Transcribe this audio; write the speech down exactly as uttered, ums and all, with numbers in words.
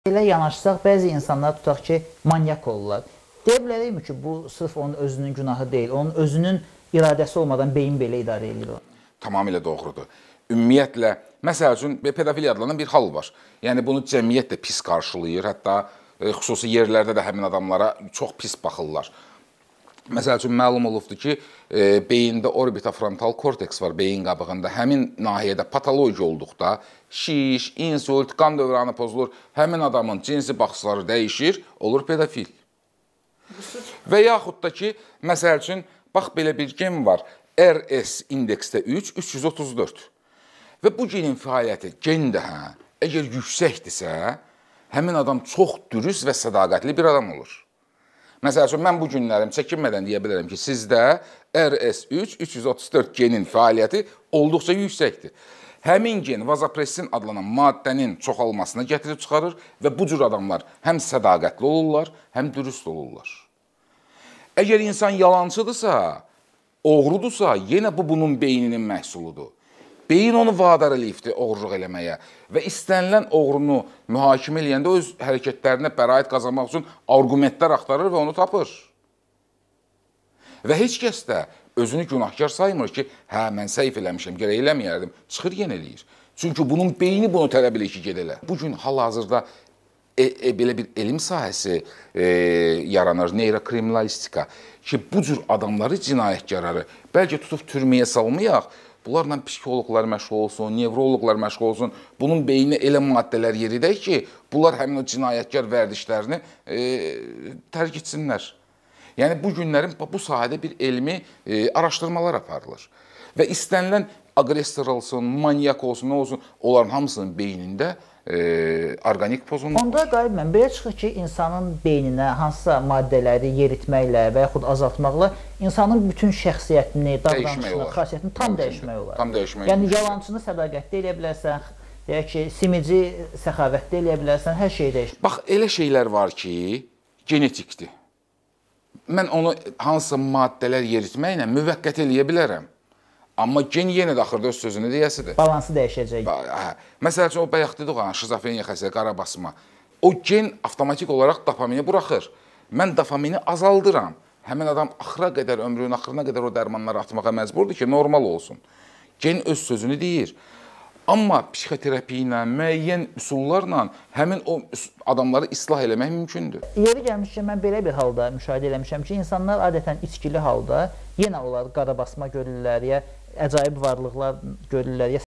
Belə yanaşsaq, bəzi insanlar tutaq ki, manyak olurlar. Deyə bilərikmi ki, bu sırf onun özünün günahı deyil, onun özünün iradəsi olmadan beyin belə idarə edir. Tamamilə doğrudur. Ümumiyyətlə, məsəl üçün, pedofiliya adlanan bir hal var. Yəni, bunu cəmiyyət də pis qarşılayır, hətta e, xüsusi yerlərdə də həmin adamlara çox pis baxırlar. Məsəl üçün, məlum olubdur ki, e, beyində orbitofrontal korteks var, beyin qabığında. Həmin nahiyədə patoloji olduqda şiş, insult, qan dövranı pozulur, həmin adamın cinsi baxışları dəyişir, olur pedofil. Və yaxud da ki, məsəl üçün, bax, belə bir gen var, R S indeksdə üç, üç yüz otuz dörd. Və bu genin fəaliyyəti, gen də, hə, əgər yüksəkdirsə, həmin adam çox dürüst və sədaqətli bir adam olur. Məsəl üçün, mən bu günlərim çəkinmədən deyə bilərəm ki, sizdə R S üç, üç yüz otuz dörd genin fəaliyyəti olduqca yüksəkdir. Həmin gen vazopressin adlanan maddənin çoxalmasına gətirib çıxarır və bu cür adamlar həm sədaqətli olurlar, həm dürüst olurlar. Əgər insan yalancıdırsa, oğrudursa, yenə bu bunun beyninin məhsuludur. Beyin onu vadar eləyibdir oğurluq eləməyə və istənilən oğrunu mühakimə eləyəndə öz hərəkətlərinə bəraət qazanmaq üçün arqumentlər axtarır və onu tapır. Və heç kəs də özünü günahkar saymır ki, hə, mən səhv eləmişəm, gərək eləməyərdim, çıxır yenə eləyir. Çünki bunun beyni bunu tələb eləyir ki, ged elə. Bugün hal-hazırda e, e, belə bir elm sahəsi e, yaranır, neyrokriminalistika ki, bu cür adamları, cinayətkarları bəlkə tutub türməyə salmayaq, bunlarla psixoloqlar məşğul olsun, nevroloqlar məşğul olsun, bunun beyninə elə maddələr yeridək ki, bunlar həmin o cinayətkar vərdişlərini e, tərk etsinlər. Yəni, bu günlərin bu sahədə bir elmi e, araşdırmalar aparılır. Və istənilən aqressor olsun, manyak olsun, nə olsun, onların hamısının beynində e, orqanik pozunluq. Onda qalib mən, belə çıxır ki, insanın beyninə hansısa maddələri yeritməklə və yaxud azaltmaqla insanın bütün şəxsiyyətini, davranışını, xasiyyətini tam dəyişmək olar. Tam dəyişmək olar. Yəni, yalancını sədaqətli eləyə bilərsən, deyək ki, simici səxavətli eləyə bilərsən, hər şeyi dəyişmək. Bax, elə şeylər var ki, genetikdir. Mən onu hansısa maddələr yeritməklə müvəqqət eləyə bilərəm. Amma gen yenə də axırda öz sözünü deyəsidir. Balansı dəyişəcək. Hə. Məsəl üçün, o bayaq dedik, şizofreniya xəstəliyi, qara basma. O gen avtomatik olaraq dopamini buraxır. Mən dopamini azaldıram. Həmin adam axıra qədər, ömrünün axırına qədər o dərmanları atmağa məcburdur ki, normal olsun. Gen öz sözünü deyir. Amma psixoterapiya ilə, müəyyən üsullarla həmin o adamları islah eləmək mümkündür. Yeri gəlmiş ki, mən belə bir halda müşahidə eləmişəm ki, insanlar adətən içkili halda yenə onlar qarabasma görürlər, ya əcaib varlıqlar görürlər, ya